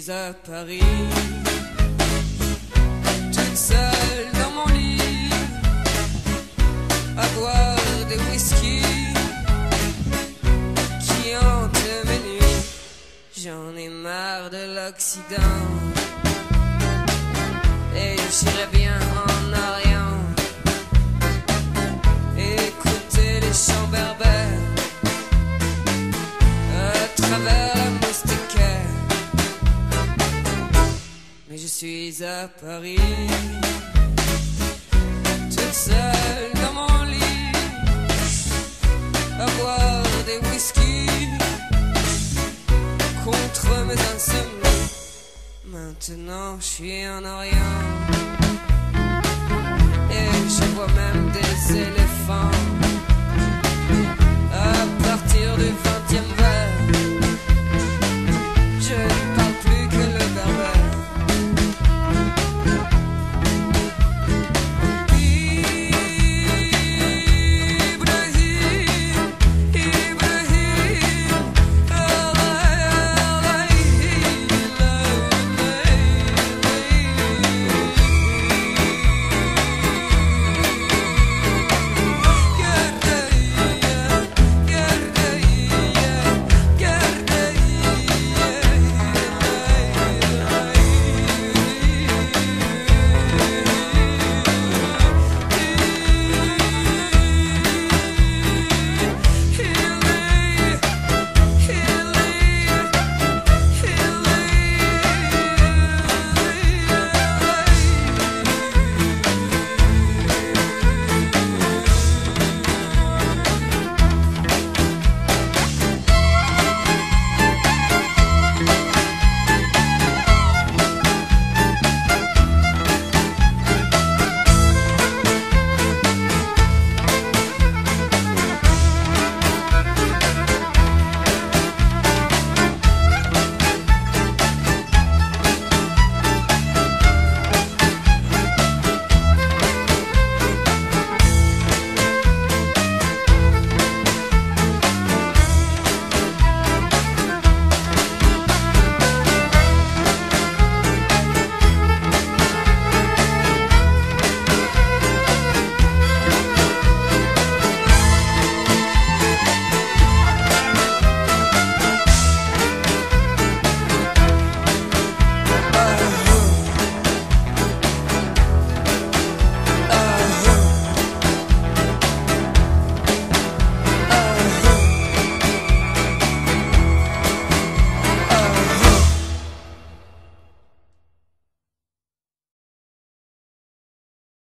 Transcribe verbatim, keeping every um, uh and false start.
suis à Paris, toute seule dans mon lit, à boire des whisky qui hantent mes nuits. J'en ai marre de l'Occident et j'irai bien en Orient écouter les chants berbères à travers la moustiquaire. Mais je suis à Paris, toute seule dans mon lit, à boire des whisky contre mes insomnies. Maintenant je suis en Orient et je vois même des éléphants